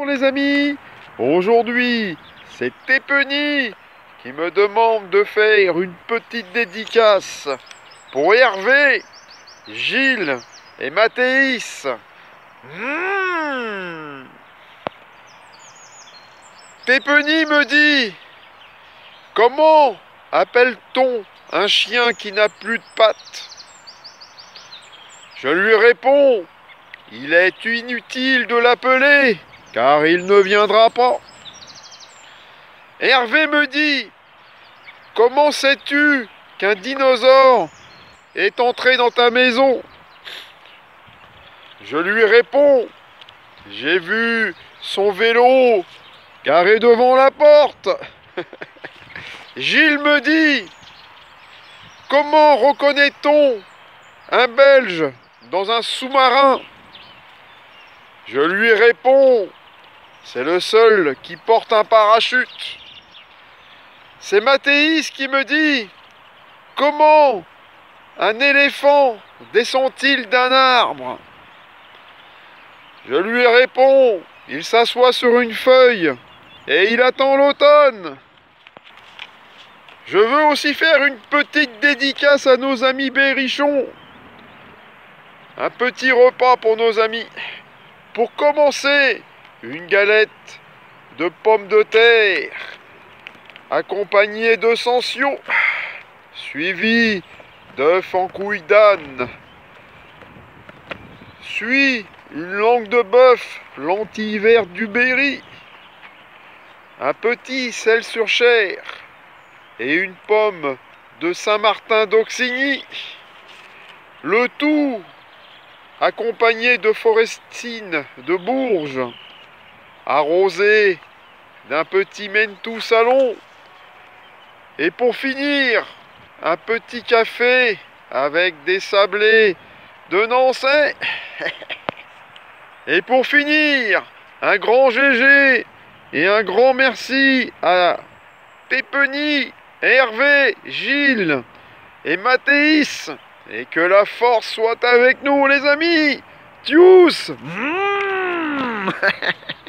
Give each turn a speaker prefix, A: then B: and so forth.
A: les amis. Aujourd'hui, c'est Tepeny qui me demande de faire une petite dédicace pour Hervé, Gilles et Mathéis. Tepeny me dit: comment appelle-t-on un chien qui n'a plus de pattes? Je lui réponds: il est inutile de l'appeler, car il ne viendra pas. Hervé me dit: comment sais-tu qu'un dinosaure est entré dans ta maison? Je lui réponds: j'ai vu son vélo garé devant la porte. Gilles me dit: comment reconnaît-on un Belge dans un sous-marin? Je lui réponds: c'est le seul qui porte un parachute. C'est Mathéis qui me dit: comment un éléphant descend-il d'un arbre? Je lui réponds: il s'assoit sur une feuille et il attend l'automne. Je veux aussi faire une petite dédicace à nos amis berrichons. Un petit repas pour nos amis. Pour commencer, une galette de pommes de terre, accompagnée de sansio, suivie d'œufs en couille d'âne, suit une langue de bœuf, lentilles vertes du Berry, un petit sel sur chair et une pomme de Saint-Martin d'Auxigny. Le tout accompagné de Forestine de Bourges, arrosé d'un petit mentou salon. Et pour finir, un petit café avec des sablés de Nancy. Et pour finir, un grand GG et un grand merci à Tepeny, Hervé, Gilles et Mathéis. Et que la force soit avec nous, les amis. Tchuss.